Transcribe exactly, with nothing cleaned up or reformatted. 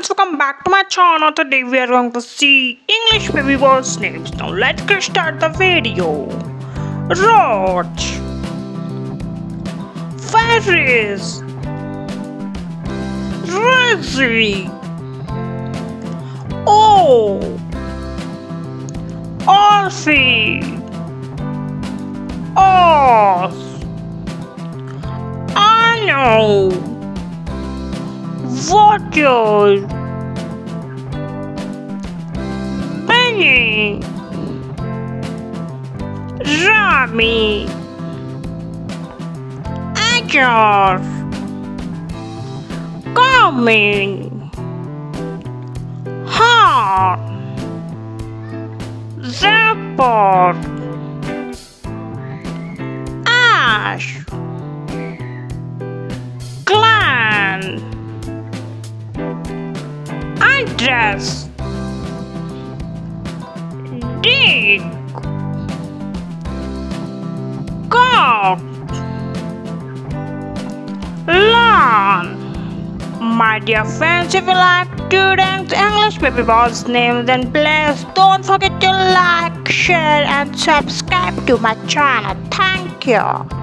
friends, welcome back to my channel. Today we are going to see English baby words names. Now let's get start the video. Roach, Ferris, Rizzy, O, Orphy, Oz, Arno, Water, Penny, Rami, Ajar, Carmen, Heart, Zapper, Ash, Clan, Address, Dig, Cock, Lawn. My dear friends, if you like today's English baby boss name, then please don't forget to like, share and subscribe to my channel. Thank you.